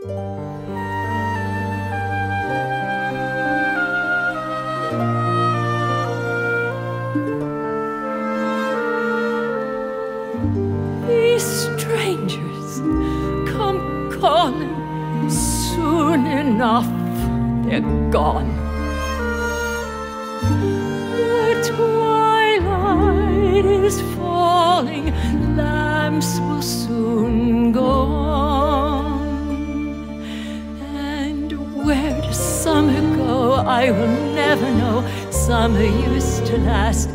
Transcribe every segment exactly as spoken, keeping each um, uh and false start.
These strangers come calling, soon enough they're gone. The twilight is falling, lamps will soon go on. And where does summer go? I will never know. Summer used to last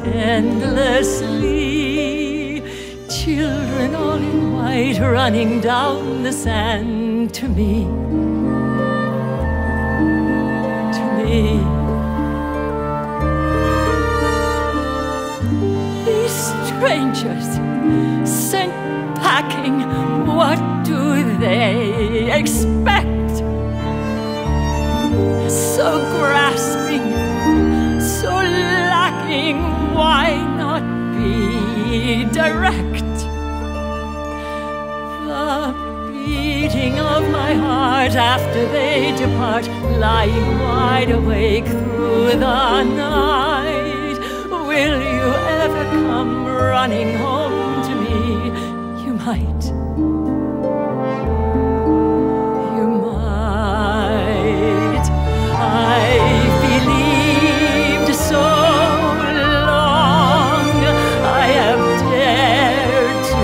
endlessly. Children all in white running down the sand to me, to me. These strangers sent packing, what do they expect? So grasping, so lacking, why not be direct? The beating of my heart after they depart, lying wide awake through the night. Will you ever come running home to me? You might. You might. I believed so long. I have dared to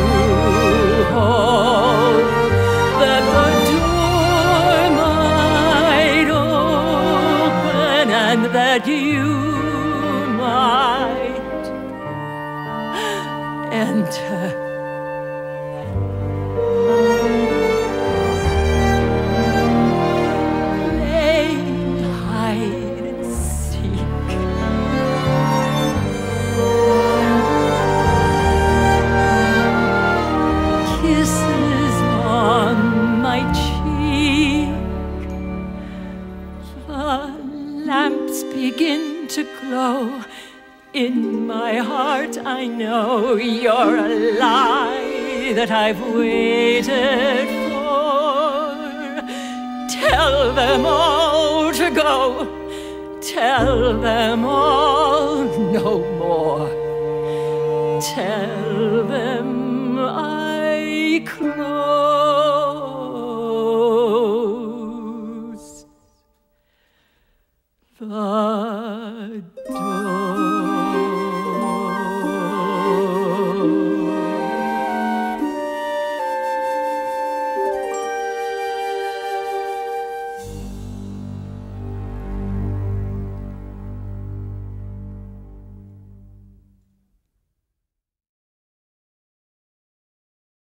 hope that the door might open and that you might enter. Play hide and seek. Kisses on my cheek. The lamps begin to glow. In my heart I know you're a lie that I've waited for. Tell them all to go. Tell them all no more. Tell them I close the